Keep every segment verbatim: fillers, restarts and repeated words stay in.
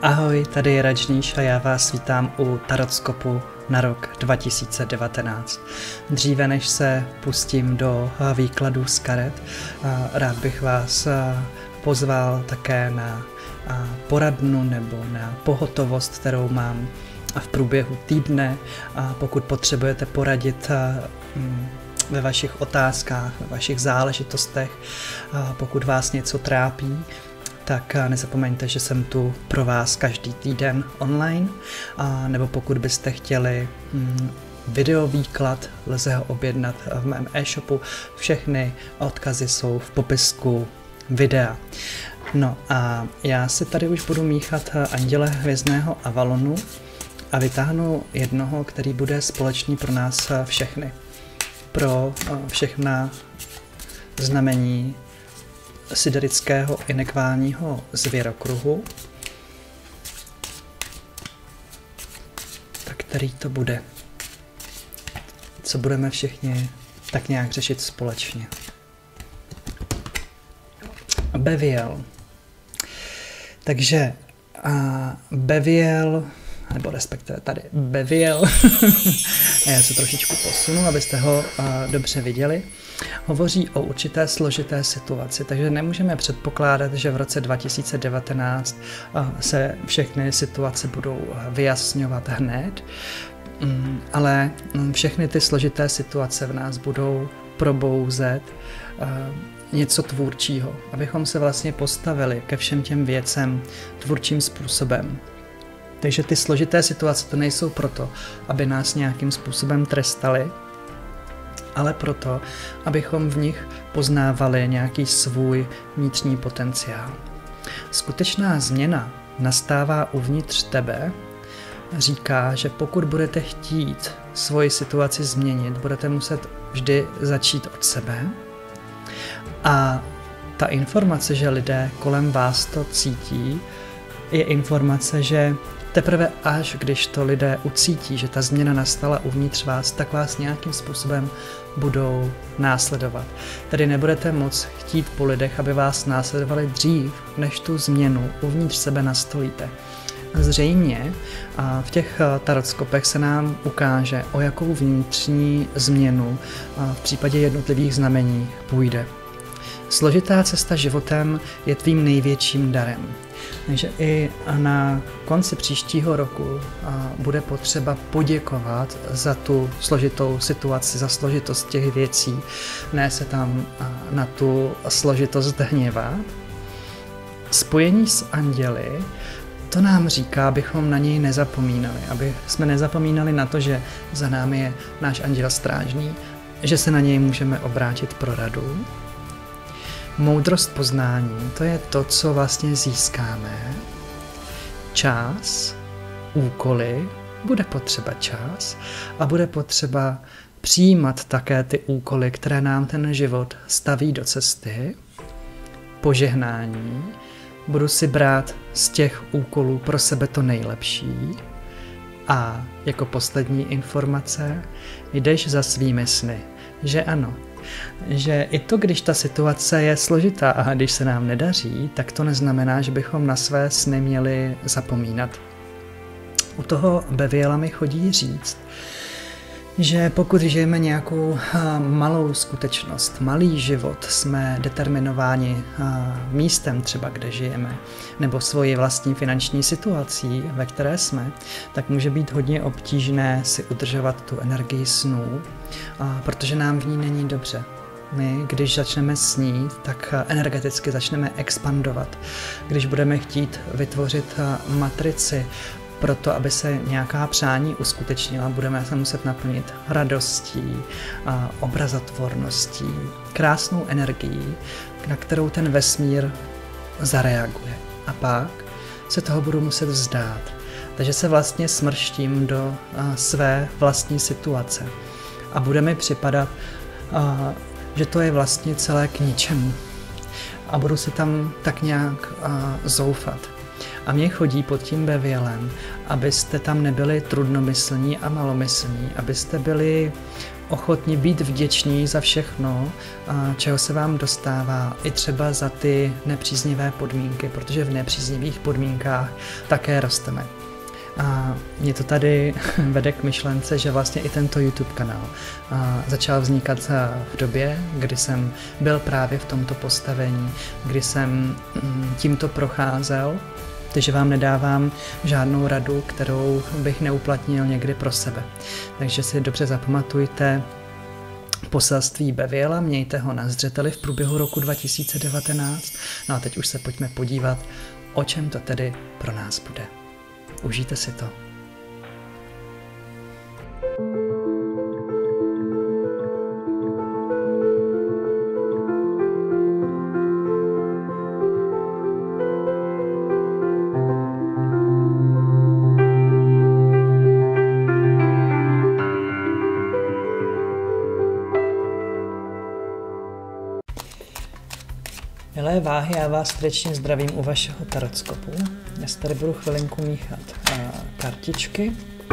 Ahoj, tady je Rajníš a já vás vítám u Tarotskopu na rok dva tisíce devatenáct. Dříve než se pustím do výkladů z karet, rád bych vás pozval také na poradnu nebo na pohotovost, kterou mám v průběhu týdne. Pokud potřebujete poradit ve vašich otázkách, ve vašich záležitostech, pokud vás něco trápí, tak nezapomeňte, že jsem tu pro vás každý týden online, a nebo pokud byste chtěli mm, videovýklad, lze ho objednat v mém e-shopu. Všechny odkazy jsou v popisku videa. No a já si tady už budu míchat Anděle hvězdného Avalonu a vytáhnu jednoho, který bude společný pro nás všechny. Pro všechna znamení siderického i nekválního zvěrokruhu. Tak který to bude? Co budeme všichni tak nějak řešit společně? Beviel. Takže a Beviel, nebo respektive tady Beviel, já se trošičku posunu, abyste ho a, dobře viděli, hovoří o určité složité situaci, takže nemůžeme předpokládat, že v roce dva tisíce devatenáct a, se všechny situace budou vyjasňovat hned, mm, ale mm, všechny ty složité situace v nás budou probouzet a, něco tvůrčího, abychom se vlastně postavili ke všem těm věcem tvůrčím způsobem. Takže ty složité situace to nejsou proto, aby nás nějakým způsobem trestali, ale proto, abychom v nich poznávali nějaký svůj vnitřní potenciál. Skutečná změna nastává uvnitř tebe, říká, že pokud budete chtít svoji situaci změnit, budete muset vždy začít od sebe. A ta informace, že lidé kolem vás to cítí, je informace, že teprve až když to lidé ucítí, že ta změna nastala uvnitř vás, tak vás nějakým způsobem budou následovat. Tedy nebudete moc chtít po lidech, aby vás následovali dřív, než tu změnu uvnitř sebe nastolíte. Zřejmě a v těch tarotskopech se nám ukáže, o jakou vnitřní změnu v případě jednotlivých znamení půjde. Složitá cesta životem je tvým největším darem. Takže i na konci příštího roku bude potřeba poděkovat za tu složitou situaci, za složitost těch věcí, ne se tam na tu složitost hněvat. Spojení s anděli, to nám říká, abychom na něj nezapomínali, aby jsme nezapomínali na to, že za námi je náš anděl strážný, že se na něj můžeme obrátit pro radu. Moudrost poznání, to je to, co vlastně získáme. Čas, úkoly, bude potřeba čas a bude potřeba přijímat také ty úkoly, které nám ten život staví do cesty. Požehnání, budu si brát z těch úkolů pro sebe to nejlepší. A jako poslední informace, jdeš za svými sny, že ano. Že i to, když ta situace je složitá a když se nám nedaří, tak to neznamená, že bychom na své sny měli zapomínat. U toho Beviela mi chodí říct, že pokud žijeme nějakou malou skutečnost, malý život, jsme determinováni místem třeba, kde žijeme, nebo svoji vlastní finanční situací, ve které jsme, tak může být hodně obtížné si udržovat tu energii snů, protože nám v ní není dobře. My, když začneme snít, tak energeticky začneme expandovat. Když budeme chtít vytvořit matrici, proto, aby se nějaká přání uskutečnila, budeme se muset naplnit radostí, obrazotvorností, krásnou energií, na kterou ten vesmír zareaguje. A pak se toho budu muset vzdát. Takže se vlastně smrštím do své vlastní situace. A bude mi připadat, že to je vlastně celé k ničemu. A budu si tam tak nějak zoufat. A mě chodí pod tím Bevielem, abyste tam nebyli trudnomyslní a malomyslní, abyste byli ochotni být vděční za všechno, čeho se vám dostává, i třeba za ty nepříznivé podmínky, protože v nepříznivých podmínkách také rosteme. A mě to tady vede k myšlence, že vlastně i tento YouTube kanál začal vznikat v době, kdy jsem byl právě v tomto postavení, kdy jsem tímto procházel, takže vám nedávám žádnou radu, kterou bych neuplatnil někdy pro sebe. Takže si dobře zapamatujte poselství Beviela, mějte ho na zřeteli v průběhu roku dva tisíce devatenáct. No a teď už se pojďme podívat, o čem to tedy pro nás bude. Užijte si to. Milé váhy, já vás srdečně zdravím u vašeho tarotskopu. Já si tady budu chvilinku míchat a, kartičky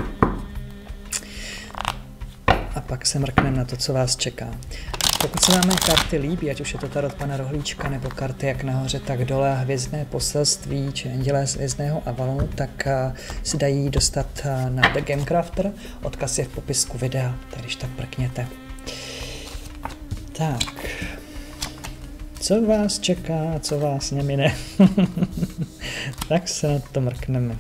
a pak se mrkneme na to, co vás čeká. Pokud se vám mé karty líbí, ať už je to tarot pana Rohlíčka nebo karty jak nahoře, tak dole a hvězdné poselství či andělé z hvězdného Avalonu, tak a, si dají dostat a, na The Game Crafter. Odkaz je v popisku videa, tak když tak prkněte. Tak... Co vás čeká, co vás nemine? Tak se na to mrkneme.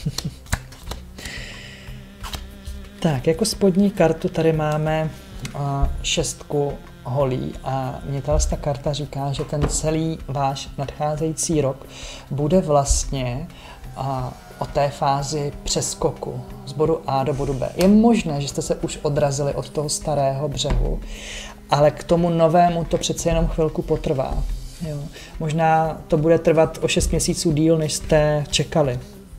Tak, jako spodní kartu tady máme uh, šestku holí a mě ta karta říká, že ten celý váš nadcházející rok bude vlastně uh, o té fázi přeskoku z bodu A do bodu B. Je možné, že jste se už odrazili od toho starého břehu, ale k tomu novému to přece jenom chvilku potrvá. Jo. Možná to bude trvat o šest měsíců díl, než jste čekali.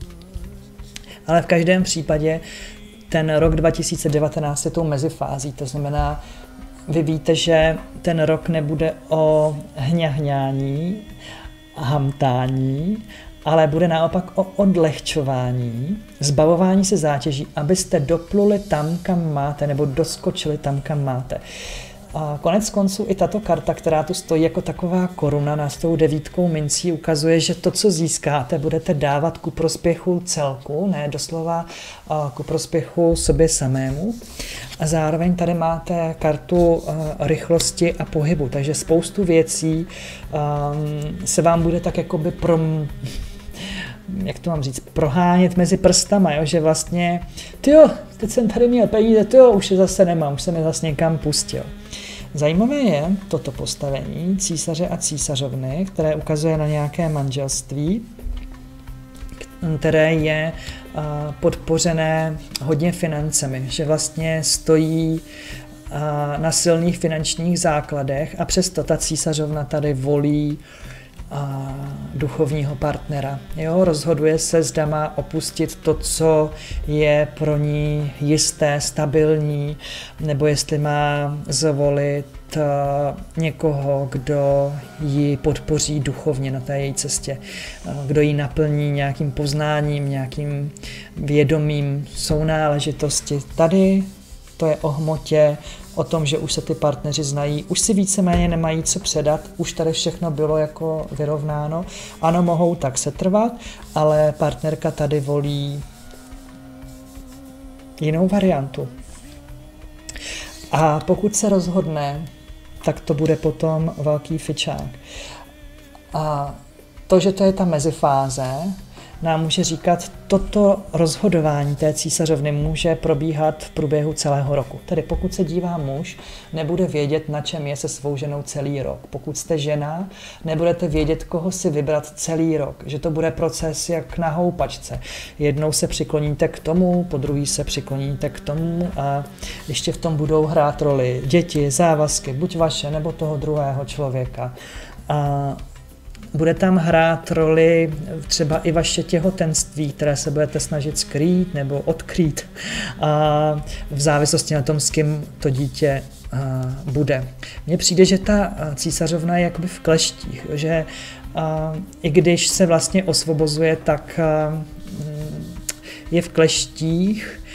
Ale v každém případě ten rok dva tisíce devatenáct je tou mezifází, to znamená, vy víte, že ten rok nebude o hňahňání a hamtání, ale bude naopak o odlehčování, zbavování se zátěží, abyste dopluli tam, kam máte, nebo doskočili tam, kam máte. A konec konců i tato karta, která tu stojí jako taková koruna na s tou devítkou mincí, ukazuje, že to, co získáte, budete dávat ku prospěchu celku, ne doslova ku prospěchu sobě samému. A zároveň tady máte kartu rychlosti a pohybu, takže spoustu věcí um, se vám bude tak jakoby prom... jak to mám říct, prohánět mezi prstama, jo? Že vlastně, tyjo, teď jsem tady měl peníze, tyjo, už je zase nemám, už jsem je zase někam pustil. Zajímavé je toto postavení císaře a císařovny, které ukazuje na nějaké manželství, které je podpořené hodně financemi, že vlastně stojí na silných finančních základech a přesto ta císařovna tady volí a duchovního partnera. Jo, rozhoduje se, zda má opustit to, co je pro ní jisté, stabilní, nebo jestli má zvolit uh, někoho, kdo ji podpoří duchovně na té její cestě, uh, kdo ji naplní nějakým poznáním, nějakým vědomím sounáležitosti. Tady to je o hmotě, o tom, že už se ty partneři znají, už si víceméně nemají co předat, už tady všechno bylo jako vyrovnáno. Ano, mohou tak setrvat, ale partnerka tady volí jinou variantu. A pokud se rozhodne, tak to bude potom velký fičák. A to, že to je ta mezifáze, nám může říkat, toto rozhodování té císařovny může probíhat v průběhu celého roku. Tedy pokud se dívá muž, nebude vědět, na čem je se svou ženou celý rok. Pokud jste žena, nebudete vědět, koho si vybrat celý rok. Že to bude proces jak na houpačce. Jednou se přikloníte k tomu, po druhý se přikloníte k tomu a ještě v tom budou hrát roli děti, závazky, buď vaše, nebo toho druhého člověka. A bude tam hrát roli třeba i vaše těhotenství, které se budete snažit skrýt nebo odkrýt a v závislosti na tom, s kým to dítě bude. Mně přijde, že ta císařovna je jakoby v kleštích, že i když se vlastně osvobozuje, tak je v kleštích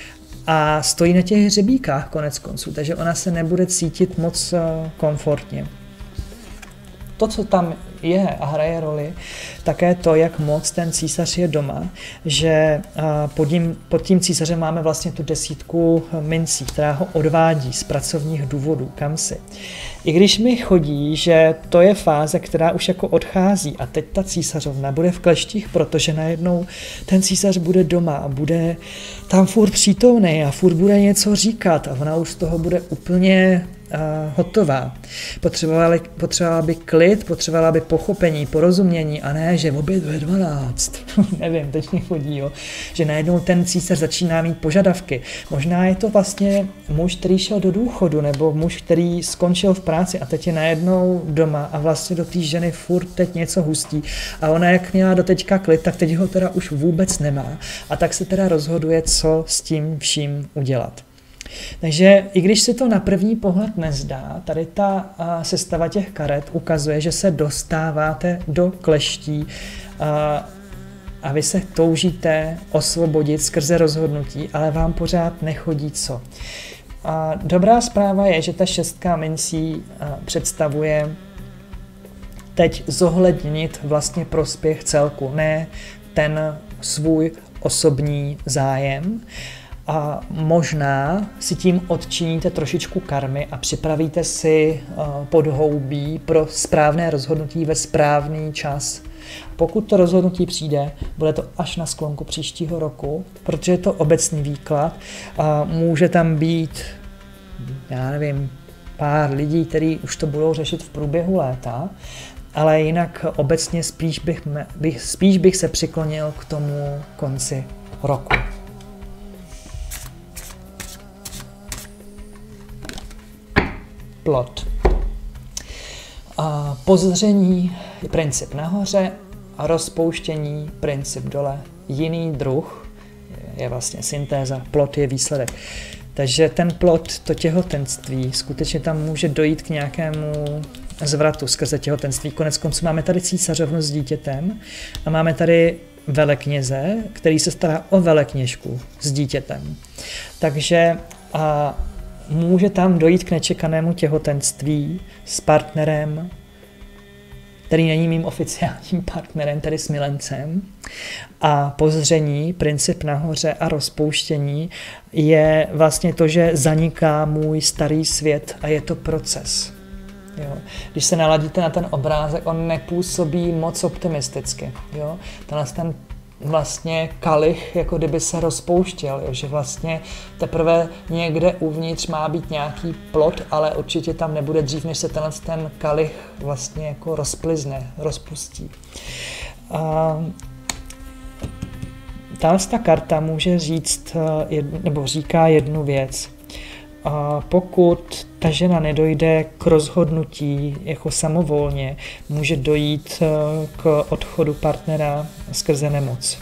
a stojí na těch hřebíkách konec konců, takže ona se nebude cítit moc komfortně. To, co tam je a hraje roli, také to, jak moc ten císař je doma, že pod tím, pod tím císařem máme vlastně tu desítku mincí, která ho odvádí z pracovních důvodů, kam si. I když mi chodí, že to je fáze, která už jako odchází a teď ta císařovna bude v kleštích, protože najednou ten císař bude doma a bude tam furt přítomný a furt bude něco říkat a ona už z toho bude úplně Uh, hotová. Potřebovala, potřebovala by klid, potřebovala by pochopení, porozumění a ne, že oběd ve dvanáct. Nevím, teď mi chodí, jo. Že najednou ten císař začíná mít požadavky. Možná je to vlastně muž, který šel do důchodu, nebo muž, který skončil v práci a teď je najednou doma a vlastně do té ženy furt teď něco hustí. A ona jak měla doteďka klid, tak teď ho teda už vůbec nemá. A tak se teda rozhoduje, co s tím vším udělat. Takže i když si to na první pohled nezdá, tady ta a, sestava těch karet ukazuje, že se dostáváte do kleští a, a vy se toužíte osvobodit skrze rozhodnutí, ale vám pořád nechodí co. A dobrá zpráva je, že ta šestka mincí a, představuje teď zohlednit vlastně prospěch celku, ne ten svůj osobní zájem. A možná si tím odčiníte trošičku karmy a připravíte si podhoubí pro správné rozhodnutí ve správný čas. Pokud to rozhodnutí přijde, bude to až na sklonku příštího roku, protože je to obecný výklad a může tam být, já nevím, pár lidí, kteří už to budou řešit v průběhu léta, ale jinak obecně spíš bych, bych, spíš bych se přiklonil k tomu konci roku. Plot. A pozření je princip nahoře a rozpouštění princip dole. Jiný druh je vlastně syntéza, plot je výsledek. Takže ten plot, to těhotenství, skutečně tam může dojít k nějakému zvratu skrze těhotenství. Konec konců máme tady císařovnu s dítětem a máme tady velekněze, který se stará o velekněžku s dítětem. Takže a může tam dojít k nečekanému těhotenství s partnerem, který není mým oficiálním partnerem, tedy s milencem. A pozření, princip nahoře a rozpouštění je vlastně to, že zaniká můj starý svět a je to proces. Jo. Když se naladíte na ten obrázek, on nepůsobí moc optimisticky. Jo. Tenhle ten vlastně kalich, jako kdyby se rozpouštěl, jo, že vlastně teprve někde uvnitř má být nějaký plod, ale určitě tam nebude dřív, než se tenhle ten kalich vlastně jako rozplizne, rozpustí. A tato karta může říct, nebo říká jednu věc. A pokud ta žena nedojde k rozhodnutí jako samovolně, může dojít k odchodu partnera skrze nemoc.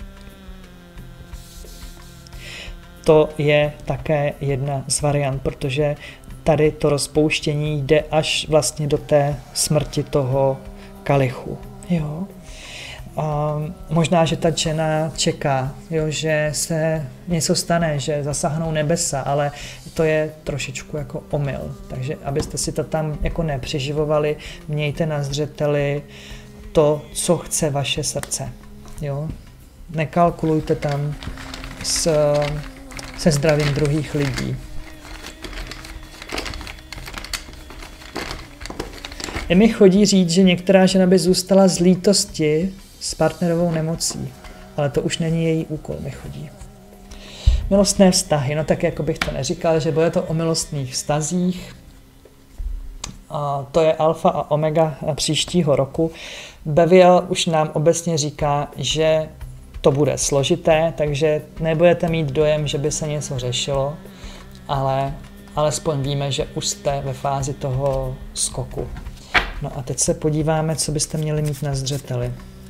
To je také jedna z variant, protože tady to rozpouštění jde až vlastně do té smrti toho kalichu. Jo? A možná, že ta žena čeká, jo, že se něco stane, že zasáhnou nebesa, ale to je trošičku jako omyl. Takže abyste si to tam jako nepřeživovali, mějte na zřeteli to, co chce vaše srdce. Jo? Nekalkulujte tam s, se zdravím druhých lidí. I mi chodí říct, že některá žena by zůstala z lítosti s partnerovou nemocí, ale to už není její úkol, mi chodí. Milostné vztahy, no tak jako bych to neříkal, že bude to o milostných vztazích. A to je alfa a omega příštího roku. Beviel už nám obecně říká, že to bude složité, takže nebudete mít dojem, že by se něco řešilo, ale alespoň víme, že už jste ve fázi toho skoku. No a teď se podíváme, co byste měli mít na zřeteli.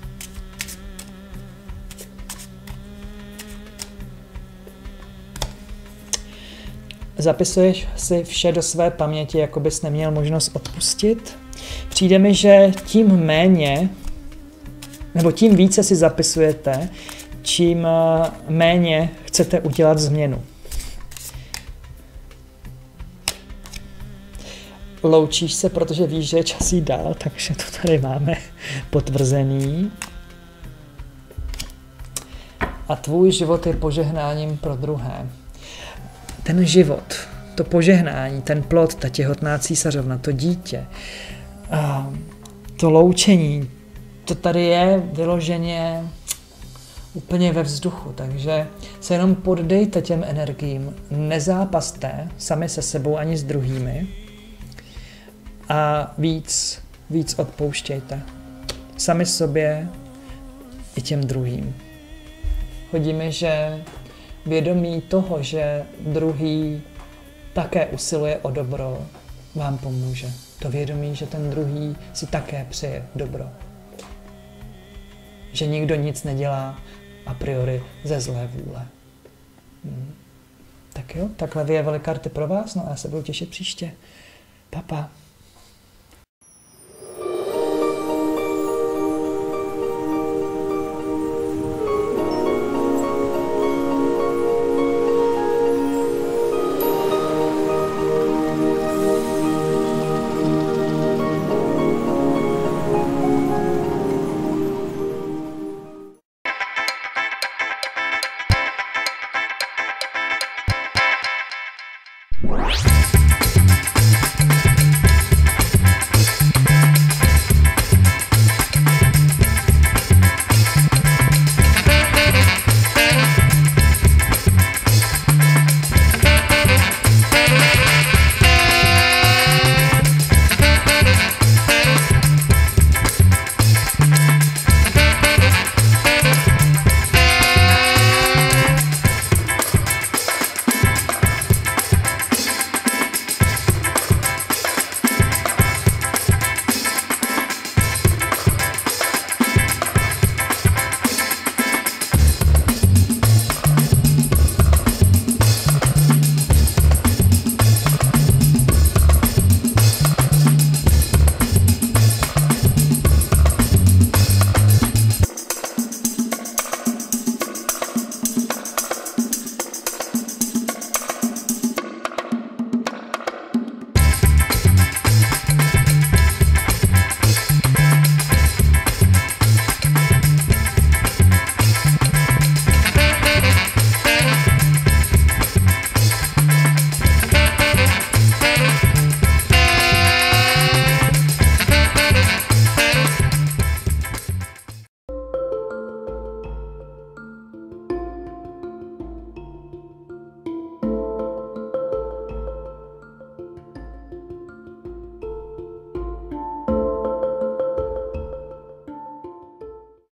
Zapisuješ si vše do své paměti, jako bys neměl možnost odpustit. Přijde mi, že tím méně, nebo tím více si zapisujete, čím méně chcete udělat změnu. loučíš se, protože víš, že je čas jít dál, takže to tady máme potvrzený. A tvůj život je požehnáním pro druhé. Ten život, to požehnání, ten plod, ta těhotná císařovna, to dítě, a to loučení, to tady je vyloženě úplně ve vzduchu, takže se jenom poddejte těm energiím, nezápaste sami se sebou ani s druhými a víc, víc odpouštějte. Sami sobě i těm druhým. Chodí mi, že vědomí toho, že druhý také usiluje o dobro, vám pomůže. To vědomí, že ten druhý si také přeje dobro. Že nikdo nic nedělá a priori ze zlé vůle. Hmm. Tak jo, takhle vyjevily karty pro vás, no a já se budu těšit příště. Pa, pa.